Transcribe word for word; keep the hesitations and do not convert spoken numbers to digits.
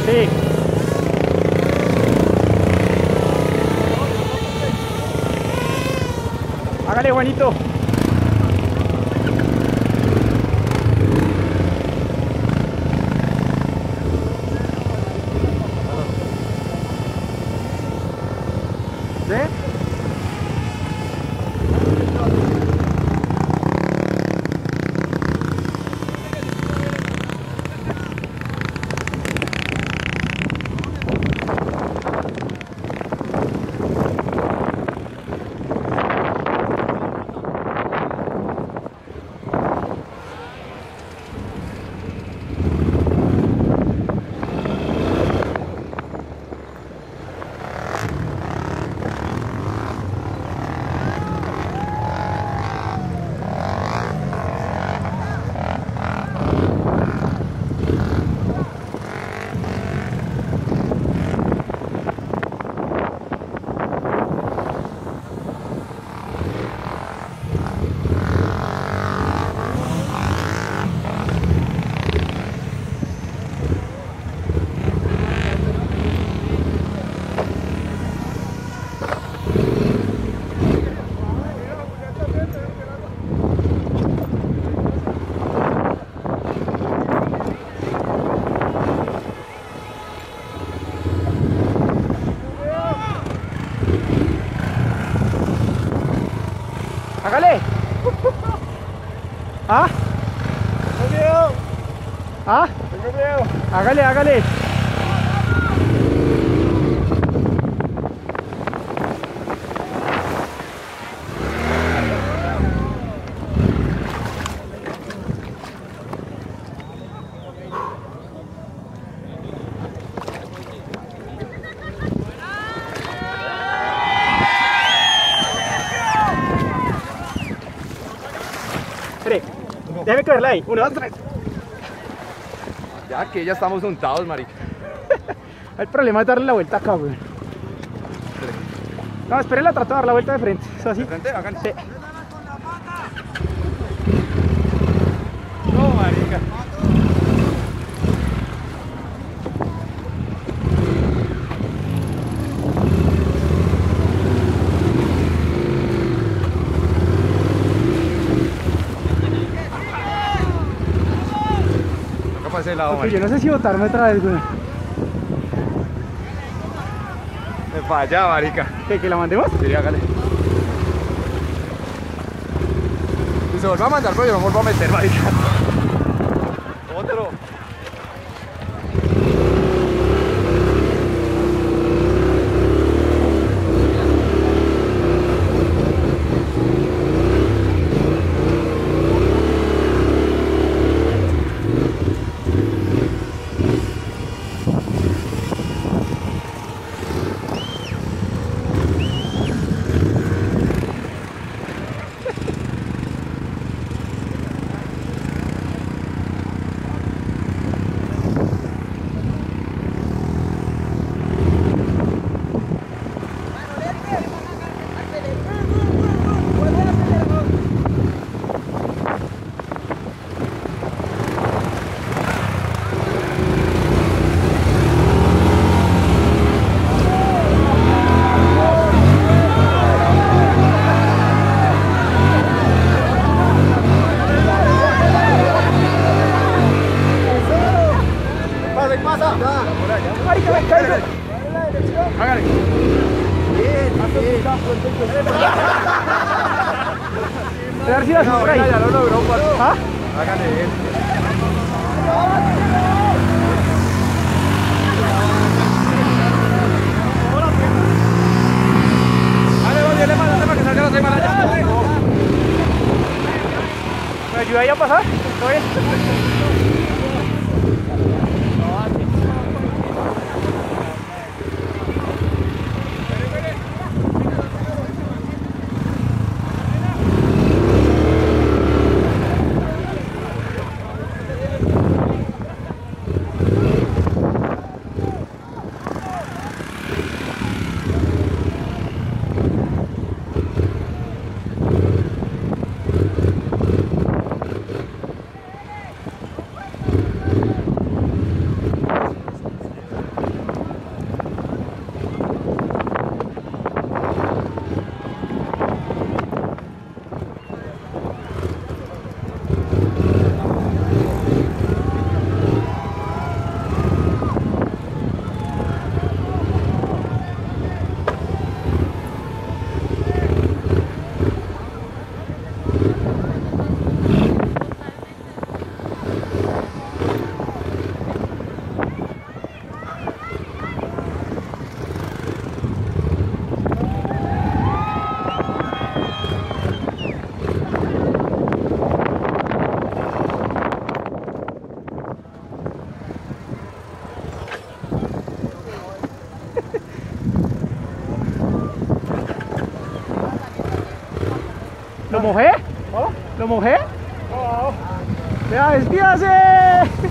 Sí. Hágale, Juanito. ¿Sí? Hágale. ¿Ah? Tengo miedo. ¿Ah? Tengo miedo. Hágale, hágale. Espere, déjeme cogerla ahí. Uno, dos, tres. Ya que ya estamos untados, marica. El problema es darle la vuelta acá, güey. No, espere, la trato de dar la vuelta de frente. Eso así. ¿De frente? Háganle. Sí. No, marica. Acá para ese lado, Porque marica. yo no sé si botarme otra vez, güey. Me falla, marica. ¿Qué, que la mandemos? Sí, hágale. Si se vuelve a mandar, pero yo no vuelvo a meter, marica. Otro. Marica, me caigo. Hágale. A ver si la No, sufre ahí. ya lo logró, Juan. ¿Ah? Hágale él. Dale, vos, dale más, dale más, que salga la semana ya. ¿Me ayuda ahí a pasar? ¿Todo bien? ¿Lo mojé? ¿Oh? ¿Lo mojé? Oh. ¡Ya, despídase!